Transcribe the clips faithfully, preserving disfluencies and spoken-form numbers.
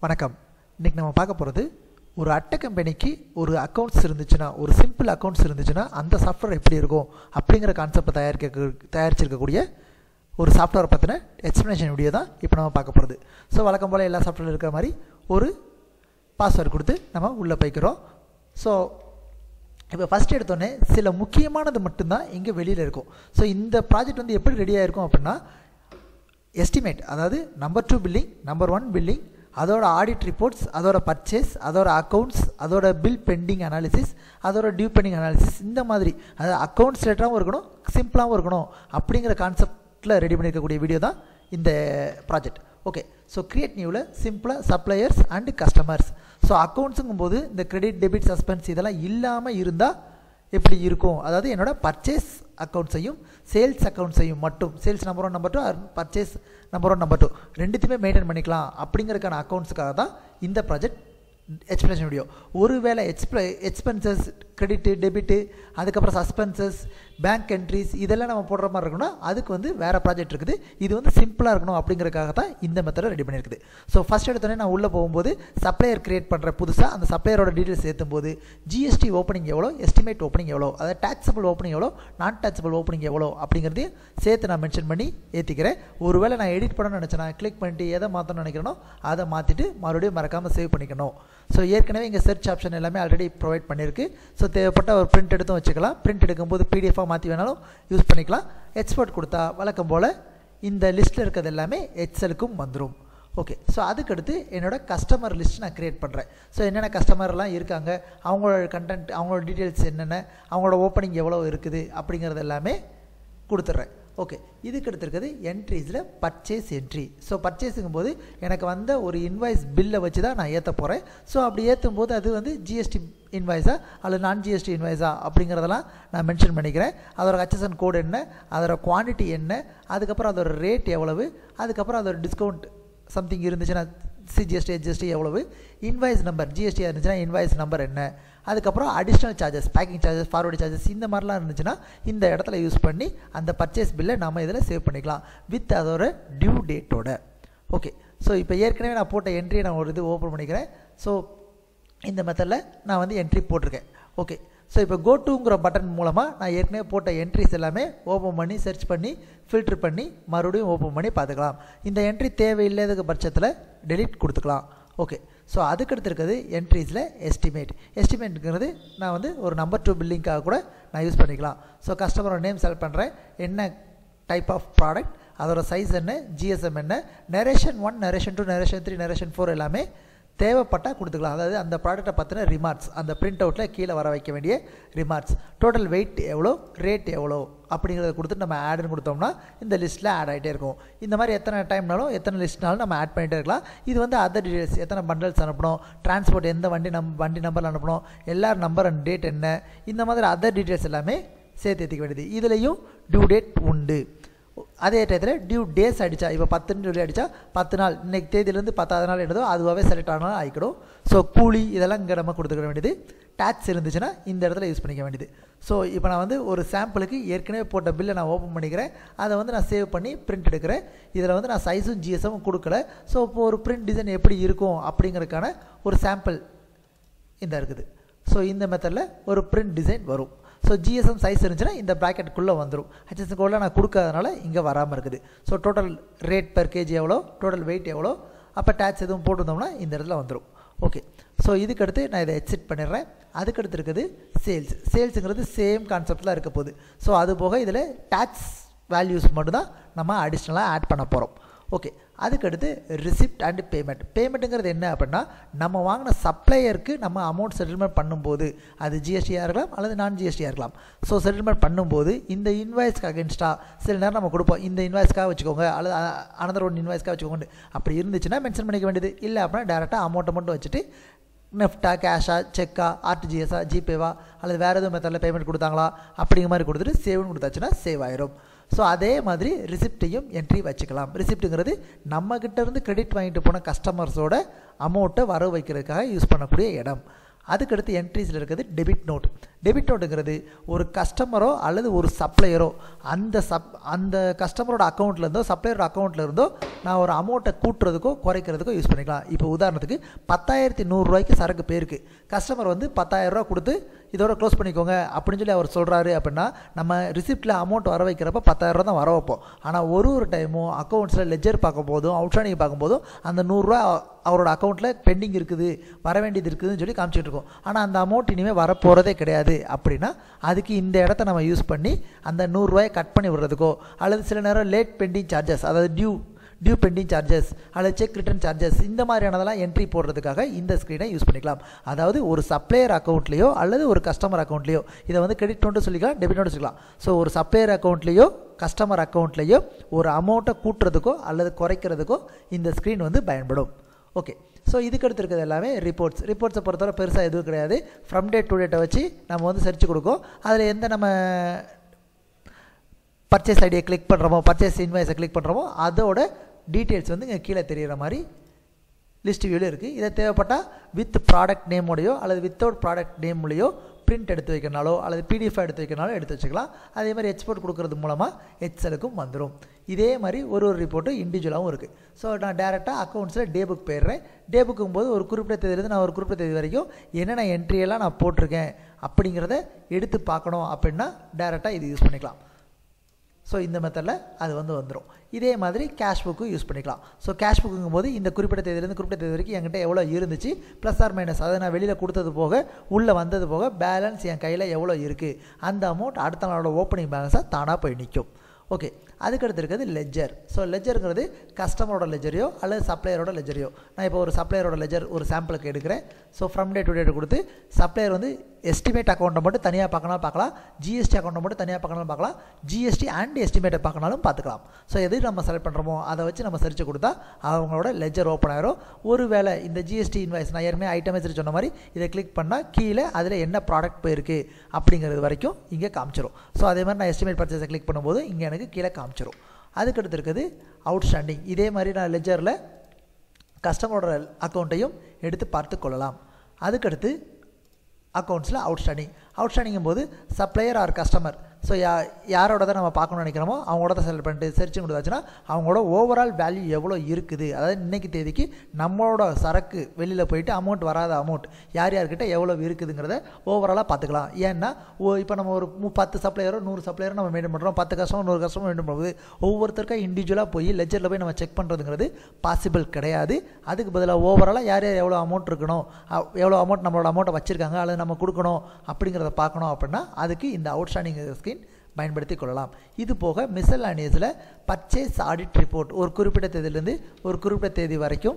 வணக்கம். இன்னைக்கு நம்ம பார்க்க போகிறது ஒரு அட்டை கம்பெனிக்கு ஒரு அக்கௌண்ட்ஸ் இருந்துச்சுன்னா, ஒரு சிம்பிள் அக்கௌண்ட்ஸ் இருந்துச்சுன்னா அந்த சாஃப்ட்வேர் எப்படி இருக்கும் அப்படிங்கிற கான்செப்டை தயாரிக்க தயாரிச்சிருக்கக்கூடிய ஒரு சாஃப்ட்வேர் பற்றின எக்ஸ்ப்ளனேஷன் வீடியோ தான் இப்போ நம்ம பார்க்க போகிறது. ஸோ வழக்கம் போல் எல்லா சாஃப்ட்வேரில் இருக்கிற மாதிரி ஒரு பாஸ்வேர்டு கொடுத்து நம்ம உள்ளே போய்க்கிறோம். ஸோ இப்போ ஃபஸ்ட் எடுத்தோடனே சில முக்கியமானது மட்டும்தான் இங்கே வெளியில் இருக்கும். ஸோ இந்த ப்ராஜெக்ட் வந்து எப்படி ரெடியாக இருக்கும் அப்படின்னா, எஸ்டிமேட், அதாவது number two billing, number one billing, அதோட ஆடிட் ரிப்போர்ட்ஸ், அதோட பர்ச்சேஸ், அதோட அக்கௌண்ட்ஸ், அதோட பில் பெண்டிங் அனாலிசிஸ், அதோட டியூ பெண்டிங் அனாலிசிஸ், இந்த மாதிரி அதாவது அக்கௌண்ட்ஸ் ரிலேட்டடாகவும் இருக்கணும், சிம்பிளாகவும் இருக்கணும் அப்படிங்கிற கான்செப்டில் ரெடி பண்ணியிருக்கக்கூடிய வீடியோ தான் இந்த ப்ராஜெக்ட். ஓகே, ஸோ கிரியேட் நியூவில் சிம்பிளாக சப்ளையர்ஸ் அண்டு கஸ்டமர்ஸ். ஸோ அக்கௌண்ட்ஸுங்கும் போது இந்த கிரெடிட் டெபிட் சஸ்பென்ஸ் இதெல்லாம் இல்லாமல் இருந்தால் எப்படி இருக்கும், அதாவது என்னோடய பர்ச்சேஸ் அக்கௌண்ட்ஸையும் சேல்ஸ் அக்கௌண்ட்ஸையும் மட்டும், sales number one number two, purchase number one number two ரெண்டுத்தையுமே மெயின்டைன் பண்ணிக்கலாம் அப்படிங்கிறதுக்கான அக்கௌண்ட்ஸுக்காக தான் இந்த ப்ராஜெக்ட் எக்ஸ்பிளேஷன் வீடியோ. ஒருவேளை எக்ஸ்பிளை எக்ஸ்பென்சஸ், கிரெடிட்டு, டெபிட்டு, அதுக்கப்புறம் சஸ்பென்சஸ், பேங்க் என்ட்ரிஸ் இதெல்லாம் நம்ம போடுற மாதிரி இருக்கணும்னா அதுக்கு வந்து வேறு ப்ராஜெக்ட் இருக்குது. இது வந்து சிம்பிளாக இருக்கணும் அப்படிங்கிறதுக்காக தான் இந்த மெத்தடை ரெடி பண்ணியிருக்குது. ஸோ ஃபஸ்ட் எடுத்தோடனே நான் உள்ளே போகும்போது சப்ளையர் கிரியேட் பண்ணுற புதுசாக அந்த சப்ளையரோட டீட்டெயில்ஸ் ஏற்றும் போது ஜிஎஸ்டி ஓப்பனிங் எவ்வளோ, எஸ்டிமேட் ஓப்பனிங் எவ்வளோ, அதாவது டேக்ஸபிள் ஓப்பனிங் எவ்வளோ, நான் டேக்ஸபிள் ஓப்பனிங் எவ்வளோ அப்படிங்கிறதையும் சேர்த்து நான் மென்ஷன் பண்ணி ஏற்றிக்கிறேன். ஒருவேளை நான் எடிட் பண்ணணும்னு நினச்சேன், நான் கிளிக் பண்ணிட்டு எதை மாற்றணும்னு நினைக்கிறேனோ அதை மாற்றிட்டு மறுபடியும் மறக்காமல் சேவ் பண்ணிக்கணும். ஸோ ஏற்கனவே இங்கே சர்ச் ஆப்ஷன் எல்லாமே ஆல்ரெடி ப்ரொவைட் பண்ணியிருக்கு. ஸோ தேவைப்பட்ட ஒரு பிரிண்ட் எடுத்தும் வச்சுக்கலாம். பிரிண்ட் எடுக்கும்போது பிடிஎஃபாக மாற்றி வேணாலும் யூஸ் பண்ணிக்கலாம். எக்ஸ்போர்ட் கொடுத்தா வழக்கம் போல் இந்த லிஸ்ட்டில் இருக்கிறது எல்லாமே எக்ஸலுக்கும் வந்துடும். ஓகே, ஸோ அதுக்கடுத்து என்னோடய கஸ்டமர் லிஸ்ட் நான் க்ரியேட் பண்ணுறேன். ஸோ என்னென்ன கஸ்டமர்லாம் இருக்காங்க, அவங்களோட கண்டென்ட், அவங்களோட டீட்டெயில்ஸ் என்னென்ன, அவங்களோட ஓப்பனிங் எவ்வளோ இருக்குது அப்படிங்கிறது எல்லாமே கொடுத்துட்றேன். ஓகே, இதுக்கு எடுத்துருக்குது என்ட்ரிஸில் பர்ச்சேஸ் என்ட்ரி. ஸோ பர்ச்சேஸுங்கும் போது எனக்கு வந்த ஒரு இன்வாய்ஸ் பில்லை வச்சு தான் நான் ஏற்ற போகிறேன். ஸோ அப்படி ஏற்றும் போது அது வந்து ஜிஎஸ்டி இன்வாய்ஸா அல்லது நான் ஜிஎஸ்டி இன்வாய்ஸா அப்படிங்கிறதெல்லாம் நான் மென்ஷன் பண்ணிக்கிறேன். அதோட ஹெச்எஸ்என் கோடு என்ன, அதோட குவான்டிட்டி என்ன, அதுக்கப்புறம் அதோட ரேட் எவ்வளவு, அதுக்கப்புறம் அதோட டிஸ்கவுண்ட் சம்திங் இருந்துச்சுன்னா சிஜிஎஸ்டி, ஹெச்எஸ்டி எவ்வளவு, இன்வாய்ஸ் நம்பர் ஜிஎஸ்டி இருந்துச்சுன்னா இன்வாய்ஸ் நம்பர் என்ன, அதுக்கப்புறம் additional charges, packing charges, forward charges, இந்த மாதிரிலாம் இருந்துச்சுன்னா இந்த இடத்துல யூஸ் பண்ணி அந்த பர்ச்சேஸ் பில்லை நம்ம இதில் சேவ் பண்ணிக்கலாம் வித் அதோட டியூ டேட்டோட. ஓகே, ஸோ இப்போ ஏற்கனவே நான் போட்ட என்ட்ரியை நான் ஒரு இது ஓப்பன் பண்ணிக்கிறேன். ஸோ இந்த மெத்தடில் நான் வந்து என்ட்ரி போட்டிருக்கேன். ஓகே, ஸோ இப்போ கோ டூங்கிற பட்டன் மூலமாக நான் ஏற்கனவே போட்ட என்ட்ரிஸ் எல்லாமே ஓப்பன் பண்ணி சர்ச் பண்ணி ஃபில்ட்ரு பண்ணி மறுபடியும் ஓப்பன் பண்ணி பார்த்துக்கலாம். இந்த என்ட்ரி தேவையில்லாத பட்சத்தில் டெலிட் கொடுத்துக்கலாம். ஓகே, ஸோ அதுக்கடுத்து இருக்கிறது என்ட்ரிஸில் எஸ்டிமேட். எஸ்டிமேட்டுங்கிறது நான் வந்து ஒரு நம்பர் டூ பில்லிங்காக கூட நான் யூஸ் பண்ணிக்கலாம். ஸோ கஸ்டமரோட நேம் செலக்ட் பண்ணுறேன், என்ன டைப் ஆஃப் ப்ராடக்ட், அதோட சைஸ் என்ன, ஜிஎஸ்எம் என்ன, narration one, narration two, narration three, narration four எல்லாமே தேவைப்பட்டால் கொடுத்துக்கலாம். அதாவது அந்த ப்ராடக்ட்டை பற்றின ரிமார்க்ஸ் அந்த பிரிண்ட் அவுட்டில் கீழே வர வைக்க வேண்டிய ரிமார்க்ஸ், டோட்டல் வெயிட் எவ்வளோ, ரேட் எவ்வளோ அப்படிங்கிறத கொடுத்துட்டு நம்ம ஆடுன்னு கொடுத்தோம்னா இந்த லிஸ்ட்டில் ஆட் ஆகிட்டே இருக்கும். இந்த மாதிரி எத்தனை டைம்னாலும் எத்தனை லிஸ்ட்னாலும் நம்ம ஆட் பண்ணிகிட்டே இருக்கலாம். இது வந்து அதர் டீட்டெயில்ஸ், எத்தனை பண்டல்ஸ் அனுப்பணும், டிரான்ஸ்போர்ட் எந்த வண்டி நம் வண்டி நம்பர் அனுப்பணும், எல்லார் நம்பர் அண்ட் டேட் என்ன, இந்த மாதிரி அதர் டீட்டெயில்ஸ் எல்லாமே சேர்த்து ஏற்றிக்க வேண்டியது. இதுலேயும் டியூ டேட் உண்டு. அதே டயத்தில் டியூ டேஸ் அடித்தா, இப்போ பத்துன்னு சொல்லி அடித்தா பத்து நாள், இன்றைக்கி தேதியிலேருந்து பத்தாவது நாள் என்னதோ அதுவாகவே செலக்ட் ஆனாலும் ஆகிக்கிடும். ஸோ கூலி இதெல்லாம் இங்கே நம்ம கொடுத்துக்க வேண்டியது. டேக்ஸ் இருந்துச்சுன்னா இந்த இடத்துல யூஸ் பண்ணிக்க வேண்டியது. ஸோ இப்போ நான் வந்து ஒரு சாம்பிளுக்கு ஏற்கனவே போட்ட பில்லை நான் ஓப்பன் பண்ணிக்கிறேன். அதை வந்து நான் சேவ் பண்ணி பிரிண்ட் எடுக்கிறேன். இதில் வந்து நான் சைஸும் ஜிஎஸ்எம் கொடுக்கல. ஸோ இப்போ ஒரு பிரிண்ட் டிசைன் எப்படி இருக்கும் அப்படிங்கிறதுக்கான ஒரு சாம்பிள் இந்த இருக்குது. ஸோ இந்த மெத்தடில் ஒரு பிரிண்ட் டிசைன் வரும். ஸோ ஜிஎஸ்எம் சைஸ் இருந்துச்சுன்னா இந்த ப்ராக்கெட்டுக்குள்ளே வந்துடும். ஹெச்எஸ்எம் கோடில் நான் கொடுக்காதனால இங்கே வராமல் இருக்குது. So total rate per KG எவ்வளோ, டோட்டல் வெயிட் எவ்வளோ, அப்போ டேக்ஸ் எதுவும் போட்டுருந்தோம்னா இந்த இடத்துல வந்துடும். ஓகே, ஸோ இதுக்கடுத்து நான் இதை எக்ஸிட் பண்ணிடுறேன். அதுக்கடுத்து இருக்குது சேல்ஸ். சேல்ஸுங்கிறது சேம் கான்செப்டில் இருக்க போகுது. ஸோ அது போக இதில் டேக்ஸ் வேல்யூஸ் மட்டும்தான் நம்ம அடிஷ்னலாக ஆட் பண்ண போகிறோம். ஓகே, அதுக்கடுத்து ரிசிப்ட் அண்ட் பேமெண்ட். பேமெண்ட்டுங்கிறது என்ன அப்படின்னா, நம்ம வாங்கின சப்ளையருக்கு நம்ம அமௌண்ட் செட்டில்மெண்ட் பண்ணும்போது அது ஜிஎஸ்டியாக இருக்கலாம் அல்லது நான் ஜிஎஸ்டியாக இருக்கலாம். ஸோ செட்டில்மெண்ட் பண்ணும்போது இந்த இன்வாய்ஸ்க்கு அகென்ஸ்டாக சில நேரம் நம்ம கொடுப்போம், இந்த இன்வாய்ஸ்க்காக வச்சுக்கோங்க அல்லது அனதர் ஒன் இன்வாய்ஸ்க்காக வச்சுக்கோங்க. அப்படி இருந்துச்சுன்னா மென்ஷன் பண்ணிக்க வேண்டியது. இல்லை அப்படின்னா டேரெக்டாக அமௌண்ட்டை மட்டும் வச்சுட்டு நெஃப்டா, கேஷா, செக்கா, ஆர்டிஜிஎஸ்ஸா, ஜிபேவா அல்லது வேறு எதுவும் மெத்தடில் பேமெண்ட் கொடுத்தாங்களா அப்படிங்கிற மாதிரி கொடுத்துட்டு சேவ்னு கொடுத்தாச்சுன்னா சேவ் ஆயிரும். ஸோ அதே மாதிரி ரிசிப்டையும் என்ட்ரி வச்சுக்கலாம். ரிசிப்ட்டுங்கிறது நம்மக்கிட்ட இருந்து கிரெடிட் வாங்கிட்டு போன கஸ்டமர்ஸோட அமௌண்ட்டை வர வைக்கிறதுக்காக யூஸ் பண்ணக்கூடிய இடம். அதுக்கடுத்து என்ட்ரிஸில் இருக்கிறது டெபிட் நோட். டெபிட் நோட்டுங்கிறது ஒரு கஸ்டமரோ அல்லது ஒரு சப்ளையரோ அந்த சப் அந்த கஸ்டமரோட அக்கௌண்ட்லேருந்தோ சப்ளையரோட அக்கௌண்ட்டில் இருந்தோ நான் ஒரு அமௌண்ட்டை கூட்டுறதுக்கோ குறைக்கிறதுக்கோ யூஸ் பண்ணிக்கலாம். இப்போ உதாரணத்துக்கு பத்தாயிரத்தி நூறுரூவாய்க்கு சரக்கு பேருக்கு கஸ்டமர் வந்து பத்தாயிரரூவா கொடுத்து இதோட க்ளோஸ் பண்ணிக்கோங்க அப்படின்னு சொல்லி அவர் சொல்கிறாரு அப்படின்னா நம்ம ரிசிப்ட்டில் அமௌண்ட் வர வைக்கிறப்ப பத்தாயிரரூவா தான் வர வைப்போம். ஆனால் ஒரு ஒரு டைமும் அக்கௌண்ட்ஸில் லெஜர் பார்க்கும் போதும் அவுட்ஸ்டாண்டிங் பார்க்கும்போதும் அந்த நூறுரூவா அவரோட அக்கௌண்ட்டில் பெண்டிங் இருக்குது வர வேண்டியது இருக்குதுன்னு சொல்லி காமிச்சிட்டு இருக்கோம். ஆனால் அந்த அமௌண்ட் இனிமேல் வரப்போகிறதே கிடையாது. அப்படின்னா அதுக்கு இந்த இடத்த நம்ம யூஸ் பண்ணி அந்த நூறுரூவாயை கட் பண்ணி விடுறதுக்கோ அல்லது சில நேரம் லேட் பெண்டிங் சார்ஜஸ் அதாவது டியூ டியூ பெண்டிங் சார்ஜஸ் அல்லது செக் ரிட்டர்ன் சார்ஜஸ் இந்த மாதிரியானதெல்லாம் என்ட்ரி போடுறதுக்காக இந்த ஸ்க்ரீனை யூஸ் பண்ணிக்கலாம். அதாவது ஒரு சப்ளையர் அக்கௌண்ட்லேயோ அல்லது ஒரு கஸ்டமர் அக்கௌண்ட்லேயோ இதை வந்து கிரெடிட் நோட்டு சொல்லிக்கலாம், டெபிட் நோட்டு சொல்லிக்கலாம். ஸோ ஒரு சப்ளையர் அக்கௌண்ட்லேயோ கஸ்டமர் அக்கௌண்ட்லேயோ ஒரு அமௌண்ட்டை கூட்டுறதுக்கோ அல்லது குறைக்கிறதுக்கோ இந்த ஸ்க்ரீன் வந்து பயன்படும். ஓகே, ஸோ இதுக்கு அடுத்து இருக்கிறது எல்லாமே ரிப்போர்ட்ஸ். ரிப்போர்ட்ஸை பொறுத்தவரை பெருசாக எதுவும் கிடையாது. ஃப்ரம் டேட் டு டேட்டை வச்சு நம்ம வந்து சர்ச் கொடுக்கும். அதில் எந்த நம்ம பர்ச்சேஸ் ஐடியை கிளிக் பண்ணுறோமோ பர்ச்சேஸ் இன்வாய்ஸை கிளிக் பண்ணுறோமோ அதோட டீட்டெயில்ஸ் வந்து இங்கே கீழே தெரிகிற மாதிரி லிஸ்ட் வியூவில் இருக்குது. இதை தேவைப்பட்டால் வித் ப்ராடக்ட் நேமோடையோ அல்லது வித்தவுட் ப்ராடக்ட் நேம்லையோ பிரிண்ட் எடுத்து வைக்கிறனாலோ அல்லது பிடிஎஃப் எடுத்து வைக்கிறனாலோ எடுத்து வச்சுக்கலாம். அதே மாதிரி எக்ஸ்போர்ட் கொடுக்கறது மூலமாக எக்ஸலுக்கும் வந்துடும். இதே மாதிரி ஒரு ஒரு ரிப்போர்ட்டும் இண்டிவிஜுவலாகவும் இருக்குது. ஸோ நான் டேரெக்டாக அக்கௌண்ட்ஸில் டே புக் போயிடுறேன். டே புக்கும் போது ஒரு குறிப்பிட்ட தேதியிலேருந்து நான் ஒரு குறிப்பிட்ட தேதி வரைக்கும் என்னென்ன என்ட்ரியெல்லாம் நான் போட்டிருக்கேன் அப்படிங்கிறத எடுத்து பார்க்கணும் அப்படின்னா டேரெக்டாக இது யூஸ் பண்ணிக்கலாம். ஸோ இந்த மெத்தடில் அது வந்து வந்துடும். இதே மாதிரி கேஷ் புக்கும் யூஸ் பண்ணிக்கலாம். ஸோ கேஷ் புக்குங்கும் போது இந்த குறிப்பிட்ட தேதியிலேருந்து குறிப்பிட்ட தேதி வரைக்கும் என்கிட்ட எவ்வளோ இருந்துச்சு ப்ளஸ் ஆர் மைனஸ் அதை நான் வெளியில் கொடுத்தது போக உள்ளே வந்தது போக பேலன்ஸ் என் கையில் எவ்வளோ இருக்குது அந்த அமௌண்ட் அடுத்த நாளோட ஓப்பனிங் பேலன்ஸாக தானாக போய் நிற்கும். ஓகே, அதுக்கடுத்து இருக்கிறது லெஜர். ஸோ லெஜருங்கிறது கஸ்டமரோட லெஜரையோ அல்லது சப்ளையரோட லெஜரையோ. நான் இப்போ ஒரு சப்ளையரோட லெஜர் ஒரு சாம்பிளுக்கு எடுக்கிறேன். So from day to date கொடுத்து சப்ளையர் வந்து எஸ்டிமேட் அக்கௌண்ட்டை மட்டும் தனியாக பார்க்கணும் பார்க்கலாம், ஜிஎஸ்டி அக்கௌண்ட்டை மட்டும் தனியாக பார்க்கணும் பார்க்கலாம், ஜிஎஸ்டி அண்ட் எஸ்டிமேட்டை பார்க்கணாலும் பார்த்துக்கலாம். ஸோ எது நம்ம செலக்ட் பண்ணுறோமோ அதை வச்சு நம்ம சர்ச் கொடுத்தா அவங்களோட லெஜர் ஓப்பன் ஆகிரும். ஒரு வேளை இந்த ஜிஎஸ்டி இன்வாய்ஸ் நான் ஏற்கனவே ஐட்டமைஸ் சொன்ன மாதிரி இதை கிளிக் பண்ணால் கீழே அதில் என்ன ப்ராடக்ட் போயிருக்கு அப்படிங்கிறது வரைக்கும் இங்கே காமிச்சிடும். ஸோ அதே மாதிரி நான் எஸ்டிமேட் பர்ச்சேஸை கிளிக் பண்ணும்போது இங்கே எனக்கு கீழே காமிச்சிடும். அதுக்கடுத்து இருக்குது அவுட்ஸ்டாண்டிங். இதே மாதிரி நான் லெஜரில் கஸ்டமரோட அக்கௌண்ட்டையும் எடுத்து பார்த்து கொள்ளலாம். அதுக்கடுத்து அக்கௌண்ட்ஸில் அவுட்ஸ்டாண்டிங். அவுட்ஸ்டாண்டிங்கும் போது சப்ளையர் ஆர் கஸ்டமர் ஸோ யா யாரோட தான் நம்ம பார்க்கணும்னு நினைக்கிறோமோ அவங்களோட தான் செலக்ட் பண்ணிட்டு சர்ச்சிங் கொடுத்தாச்சுன்னா அவங்களோட ஓவரால் வேல்யூ எவ்வளோ இருக்குது, அதாவது இன்றைக்கி தேதிக்கு நம்மளோட சரக்கு வெளியில் போயிட்டு அமௌண்ட் வராத அமௌண்ட் யார் யார்கிட்ட எவ்வளோ இருக்குதுங்கிறத ஓவராலாக பார்த்துக்கலாம். ஏன்னா ஓ இப்போ நம்ம ஒரு பத்து சப்ளையரோ நூறு சப்ளையரோ நம்ம மெயின்டைன் பண்ணுறோம், பத்து கஸ்டமர் நூறு கஸ்டமர் மெயின்டைன் பண்ணுறது ஒவ்வொருத்தருக்கா இண்டிவிஜுவலாக போய் லெஜரில் போய் நம்ம செக் பண்ணுறதுங்கிறது பாசிபிள் கிடையாது. அதுக்கு பதிலாக ஓவராலாக யார் யார் எவ்வளோ அமௌண்ட் இருக்கணும், எவ்வளோ அமௌண்ட் நம்மளோட அமௌண்ட்டை வச்சுருக்காங்க அல்லது நம்ம கொடுக்கணும் அப்படிங்கிறத பார்க்கணும் அப்படின்னா அதுக்கு இந்த அவுட்ஸ்டாண்டிங் ஸ்கீம் பயன்படுத்தி கொள்ளலாம். இது போக மிஸ்செல்லானியஸில் பர்ச்சேஸ் ஆடிட் ரிப்போர்ட் ஒரு குறிப்பிட்ட தேதியிலேருந்து ஒரு குறிப்பிட்ட தேதி வரைக்கும்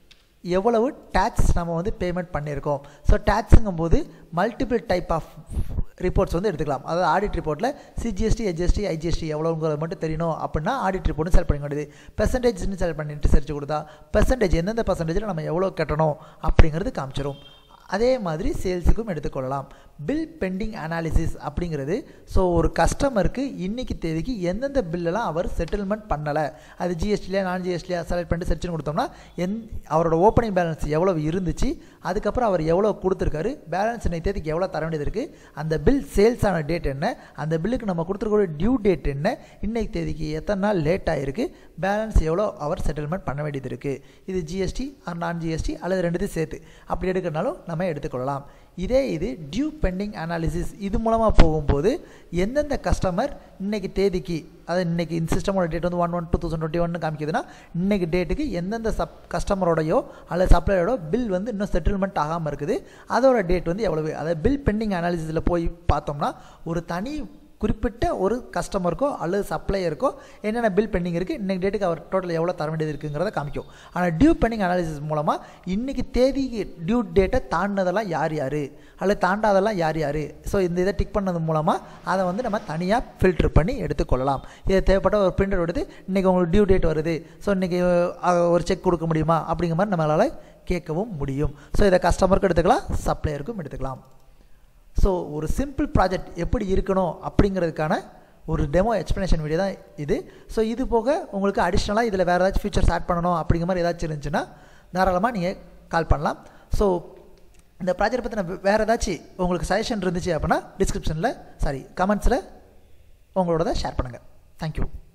எவ்வளவு டேக்ஸ் நம்ம வந்து பேமெண்ட் பண்ணியிருக்கோம். ஸோ டேக்ஸுங்கும் போது மல்டிபிள் டைப் ஆஃப் ரிப்போர்ட்ஸ் வந்து எடுத்துக்கலாம். அதாவது ஆடிட் ரிப்போர்ட்டில் சிஜிஎஸ்டி எச்ஜிஎஸ்டி ஐஜிஎஸ்டி எவ்வளோங்கிறது மட்டும் தெரியணும் அப்படின்னா ஆடிட் ரிப்போர்ட்னு செலக்ட் பண்ண வேண்டியது. பெர்சன்டேஜ்னு செலக்ட் பண்ணிட்டு சர்ச் கொடுத்தா பெர்சன்டேஜ் எந்தெந்த பெர்சன்டேஜில் நம்ம எவ்வளோ கட்டணும் அப்படிங்கிறது காமிச்சிடும். அதே மாதிரி சேல்ஸுக்கும் எடுத்துக்கொள்ளலாம். பில் பெண்டிங் அனாலிசிஸ் அப்படிங்கிறது ஸோ ஒரு கஸ்டமருக்கு இன்றைக்கி தேதிக்கு எந்தெந்த பில்லெல்லாம் அவர் செட்டில்மெண்ட் பண்ணலை, அது ஜிஎஸ்டிலையா நான் ஜிஎஸ்டிலையா செலக்ட் பண்ணிட்டு செர்ச்னு கொடுத்தோம்னா எந் அவரோட ஓப்பனிங் பேலன்ஸ் எவ்வளோ இருந்துச்சு, அதுக்கப்புறம் அவர் எவ்வளோ கொடுத்துருக்காரு, பேலன்ஸ் இன்னைக்கு தேதிக்கு எவ்வளோ தர வேண்டியது இருக்குது, அந்த பில் சேல்ஸ் ஆன டேட் என்ன, அந்த பில்லுக்கு நம்ம கொடுத்துருக்க டியூ டேட் என்ன, இன்றைக்கு தேதிக்கு எத்தனை நாள் லேட் ஆகிருக்கு, பேலன்ஸ் எவ்வளோ அவர் செட்டில்மெண்ட் பண்ண வேண்டியது இருக்குது. இது ஜிஎஸ்டி ஆர் நான் ஜிஎஸ்டி அல்லது ரெண்டுத்தையும் சேர்த்து அப்படி எடுக்கிறனாலும் நம்ம எடுத்துக்கொள்ளலாம். இதே இது டியூ பெண்டிங் அனாலிசிஸ் இது மூலமாக போகும்போது எந்தெந்த கஸ்டமர் இன்றைக்கி தேதிக்கு அதாவது இன்றைக்கி இந்த சிஸ்டமோட டேட் வந்து one one two thousand twenty ஒன்னு காமிக்குதுன்னா இன்றைக்கி டேட்டுக்கு எந்தெந்த சப் கஸ்டமரோடையோ அல்லது சப்ளையரோட பில் வந்து இன்னும் செட்டில்மெண்ட் ஆகாமல் இருக்குது அதோட டேட் வந்து எவ்வளவு. அதாவது பில் பெண்டிங் அனாலிசிஸில் போய் பார்த்தோம்னா ஒரு தனி குறிப்பிட்ட ஒரு கஸ்டமருக்கோ அல்லது சப்ளையருக்கோ என்னென்ன பில் பெண்டிங் இருக்குது, இன்றைக்கி டேட்டுக்கு அவர் டோட்டல் எவ்வளோ தர வேண்டியது இருக்குங்கிறத காமிக்கும். ஆனால் டியூ பெண்டிங் அனாலிசிஸ் மூலமாக இன்றைக்கி தேதிக்கு டியூ டேட்டை தாண்டினதெல்லாம் யார் யார் அல்லது தாண்டாதெல்லாம் யார் யார், ஸோ இந்த இதை டிக் பண்ணது மூலமாக அதை வந்து நம்ம தனியாக ஃபில்ட்ரு பண்ணி எடுத்துக்கொள்ளலாம். இதை தேவைப்பட்ட ஒரு பிரிண்டர் எடுத்து இன்றைக்கி உங்களுக்கு டியூ டேட் வருது, ஸோ இன்றைக்கி ஒரு செக் கொடுக்க முடியுமா அப்படிங்கிற மாதிரி நம்மளால் கேட்கவும் முடியும். ஸோ இதை கஸ்டமருக்கும் எடுத்துக்கலாம், சப்ளையருக்கும் எடுத்துக்கலாம். ஸோ ஒரு சிம்பிள் ப்ராஜெக்ட் எப்படி இருக்கணும் அப்படிங்கிறதுக்கான ஒரு டெமோ எக்ஸ்ப்ளனேஷன் வீடியோ தான் இது. ஸோ இது போக உங்களுக்கு அடிஷ்னலாக இதில் வேறு ஏதாச்சும் ஃபீச்சர்ஸ் ஆட் பண்ணணும் அப்படிங்கிற மாதிரி ஏதாச்சும் இருந்துச்சுன்னா தாராளமாக நீங்கள் கால் பண்ணலாம். ஸோ இந்த ப்ராஜெக்ட் பற்றின வேறு ஏதாச்சும் உங்களுக்கு சஜஷன் இருந்துச்சு அப்படின்னா டிஸ்கிரிப்ஷனில் சாரி கமெண்ட்ஸில் உங்களோட ஷேர் பண்ணுங்கள். தேங்க்யூ.